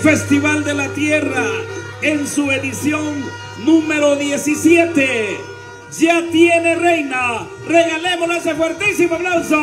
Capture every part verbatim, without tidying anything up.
Festival de la Tierra en su edición número diecisiete. Ya tiene reina. Regalémosle ese fuertísimo aplauso.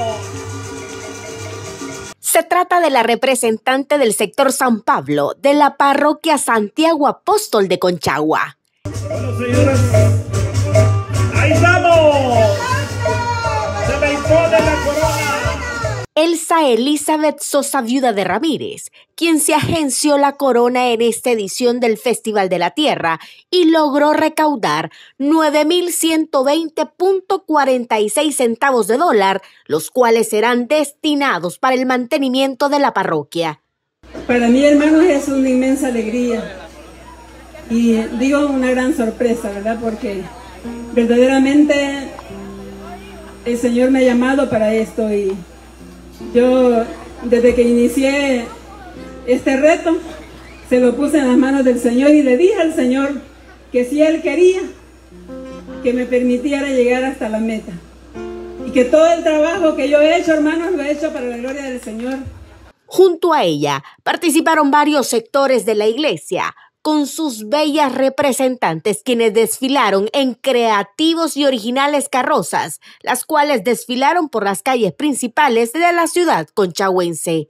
Se trata de la representante del sector San Pablo de la parroquia Santiago Apóstol de Conchagua. Bueno, señoras, ahí estamos. Se me impone la corona. Elsa Elizabeth Sosa, viuda de Ramírez, quien se agenció la corona en esta edición del Festival de la Tierra y logró recaudar nueve mil ciento veinte punto cuarenta y seis centavos de dólar, los cuales serán destinados para el mantenimiento de la parroquia. Para mí, hermanos, es una inmensa alegría y digo una gran sorpresa, ¿verdad? Porque verdaderamente el Señor me ha llamado para esto y yo, desde que inicié este reto, se lo puse en las manos del Señor y le dije al Señor que si Él quería, que me permitiera llegar hasta la meta. Y que todo el trabajo que yo he hecho, hermanos, lo he hecho para la gloria del Señor. Junto a ella participaron varios sectores de la iglesia, con sus bellas representantes quienes desfilaron en creativos y originales carrozas, las cuales desfilaron por las calles principales de la ciudad conchagüense.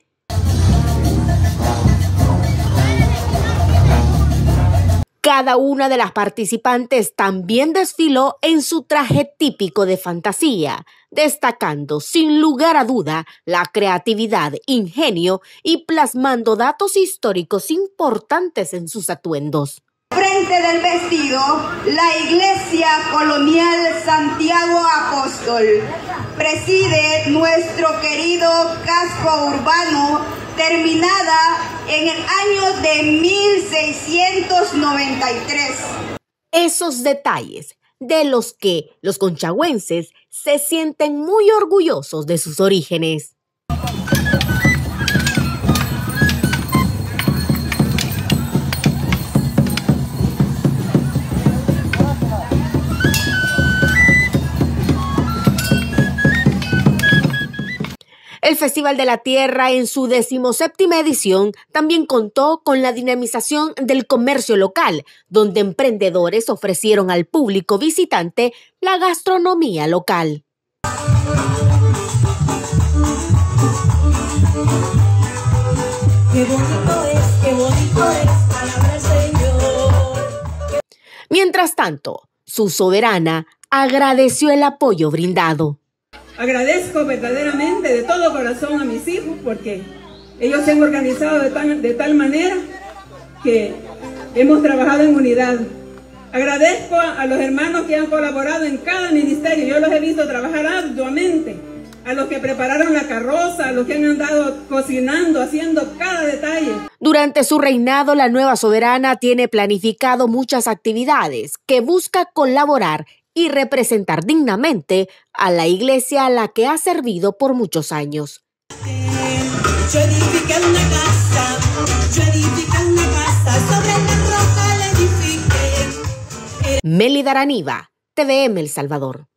Cada una de las participantes también desfiló en su traje típico de fantasía, destacando sin lugar a duda la creatividad, ingenio y plasmando datos históricos importantes en sus atuendos. Frente del vestido, la Iglesia Colonial Santiago Apóstol. Preside nuestro querido casco urbano, terminada en el año de mil seiscientos noventa y tres. Esos detalles de los que los conchagüenses se sienten muy orgullosos de sus orígenes. El Festival de la Tierra, en su decimoséptima edición, también contó con la dinamización del comercio local, donde emprendedores ofrecieron al público visitante la gastronomía local. Qué bonito es, qué bonito es, palabra del Señor. Mientras tanto, su soberana agradeció el apoyo brindado. Agradezco verdaderamente de todo corazón a mis hijos porque ellos se han organizado de tal, de tal manera que hemos trabajado en unidad. Agradezco a, a los hermanos que han colaborado en cada ministerio. Yo los he visto trabajar arduamente. A los que prepararon la carroza, a los que han andado cocinando, haciendo cada detalle. Durante su reinado, la nueva soberana tiene planificado muchas actividades que busca colaborar y representar dignamente a la iglesia a la que ha servido por muchos años. Yo edifiqué una casa, yo edifiqué una casa, sobre la roca la edifiqué. Mélida Araniva, T V M El Salvador.